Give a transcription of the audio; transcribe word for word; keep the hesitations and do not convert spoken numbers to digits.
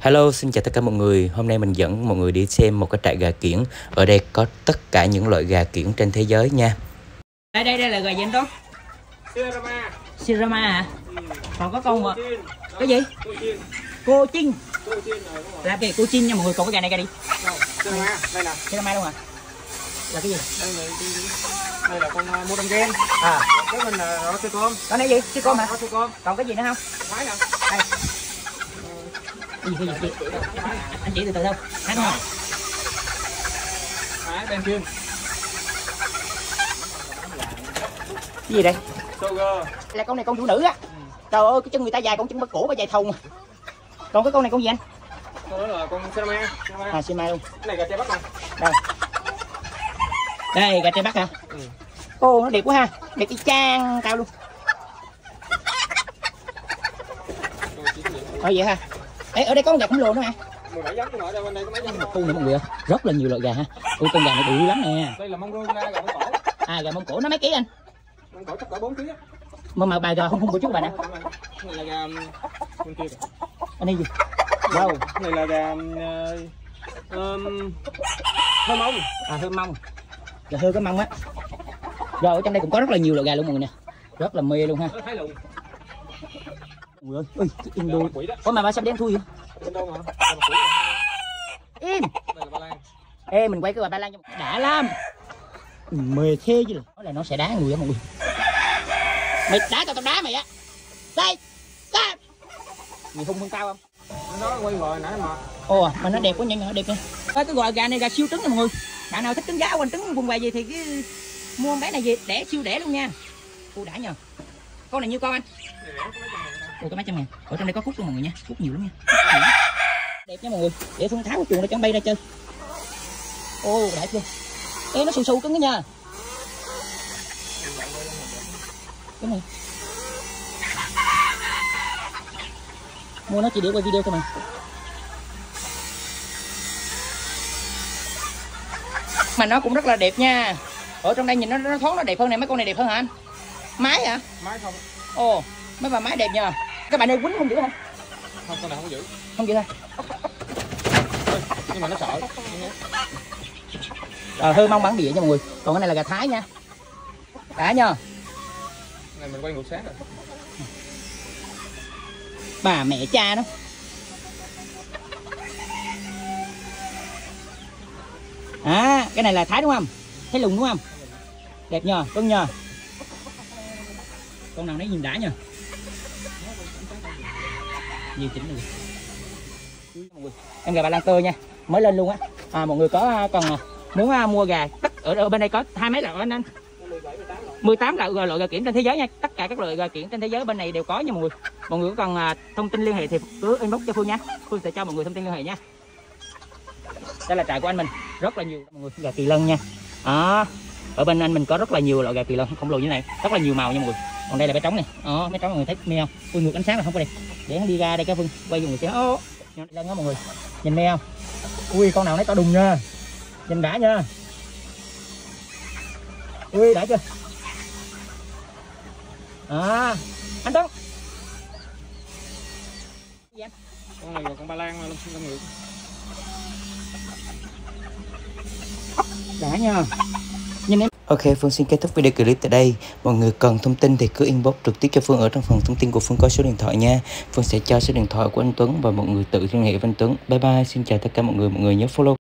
Hello, xin chào tất cả mọi người. Hôm nay mình dẫn mọi người đi xem một cái trại gà kiểng. Ở đây có tất cả những loại gà kiểng trên thế giới nha. Đây đây đây là gà gì anh Tuấn? Sirama. Sirama hả? Ừ. Còn có con mà Cochin. cái gì? Cochin. Cô Chinh. Cochin rồi đúng rồi. Là cái cô Chinh nha mọi người. Còn cái gà này ra đi. Sirama, đây nè. Sirama luôn hả? Là cái gì? Đây là đây là con uh, Modern Gen. À, Cái mình là Rosicom. con này gì? Chứ con hả? Rosicom. Còn cái gì nữa không? Máy nè. Đây. Gì cái gì chị? Anh chỉ từ từ thôi. Hắn không? Máy Benkin. Cái gì đây? Sugar. Là con này con phụ nữ á. Trời ơi, cái chân người ta dài, con chân bắt cổ và dài thùng. Còn cái con này con gì anh? Con đó là con Sirama. À, Sirama luôn. Cái này gà tre Bắc nè. Đây. Đây, gà tre Bắc hả? Ừ. Ô, nó đẹp quá ha. Đẹp y chang cao luôn. Ờ vậy ha. Ê, ở đây có con gà khổng lồ nữa hả? mười bảy giống nữa, đây bên đây có mấy giống nữa. Khu này mọi người ơi, rất là nhiều loại gà ha. Ui, con gà này bự lắm nè. Đây là Mongolia, gà Mông Cổ. À, gà Mông Cổ nó mấy ký anh? Mông Cổ chắc cỡ bốn ký á. Mà mà bà gà không không bự trước bà nè. Này là gà bên kia. Anh đây gì? Wow. Này là gà um, Hơ Mông. À, hơ mông. Gà hơ cái mông á. Rồi ở trong đây cũng có rất là nhiều loại gà luôn mọi người nè. Rất là mê luôn ha. Thái Lùn. Ui ơi, ui, Indo. Ủa mà bà sao đem thui vậy? Bên đâu mà? Im. Đây là Ba Lan. Ê, mình quay cái bà Ba Lan cho đã lắm. Mê thế chứ. Nói là nó sẽ đá người á mọi người. Mày đá tao tao đá mày á. Đây. Đây. Mày hung hơn tao không? Nó quay rồi nãy mà. Ồ, mà nó đẹp quá nha, nó đẹp nha. Cái gọi gà này gà siêu trứng nha mọi người. Bạn nào thích trứng giá quanh trứng vùng vầy gì thì cái mua bé này về đẻ siêu đẻ luôn nha. Ủa đã nhờ. Con này nhiêu con anh? Ủa có mấy trăm ngàn. Ở trong đây có cút luôn mọi người nha, cút nhiều lắm nha. Đẹp nha mọi người. Để Phương tháo cái chuồng để cho bay ra chơi. Ô đã chưa? Ê nó xù xù cứng đó nha. Cái này. Mua nó chỉ để quay video thôi mà. Mà nó cũng rất là đẹp nha. Ở trong đây nhìn nó nó thoáng nó đẹp hơn này, mấy con này đẹp hơn hả anh? Mái hả? Máy không. Ồ, mấy bà mái đẹp nha. Các bạn ơi quýnh không giữ hả? Không, con này không giữ. Không giữ hả? Nhưng mà nó sợ. Rồi hơi mong bản địa nha mọi người. Còn cái này là gà Thái nha. Đã nha. Này mình quay ngược sáng rồi. Bà mẹ cha đó. À, cái này là Thái đúng không? Thái lùn đúng không? Đẹp nhờ, cưng nhờ. Con nào nấy nhìn đã nhờ. Nhiều chỉnh rồi. Em gà Ba Lan tơ nha, mới lên luôn á. À, mọi người có còn muốn mua gà tất ở, ở bên đây có hai mấy loại anh anh. mười tám loại loại gà kiểng trên thế giới nha. Tất cả các loại gà kiểng trên thế giới bên này đều có nha mọi người. Mọi người có cần à, thông tin liên hệ thì cứ inbox cho Phương nha. Phương sẽ cho mọi người thông tin liên hệ nha. Đây là trại của anh mình, rất là nhiều mọi người. Gà kỳ lân nha. Đó. Ở bên anh mình có rất là nhiều loại gà kỳ lân khổng lồ như này, rất là nhiều màu nha mọi người. Còn đây là bé trống này. Đó, bé trống mọi người thấy mê không? Ui ngược ánh sáng là không có đẹp. Để hắn đi ra đây các Phương quay cho mọi người xem. Ô, lân đó mọi người. Nhìn mê không? Ui con nào nấy to đùng nha. Nhìn đã nha. Ui đã chưa? À, anh Tuấn. Con này là con Ba Lan lông lông ngựa. Đã nha. Nhìn em. Ok, Phương xin kết thúc video clip tại đây. Mọi người cần thông tin thì cứ inbox trực tiếp cho Phương ở trong phần thông tin của Phương có số điện thoại nha. Phương sẽ cho số điện thoại của anh Tuấn và mọi người tự liên hệ với anh Tuấn. Bye bye, xin chào tất cả mọi người. Mọi người nhớ follow.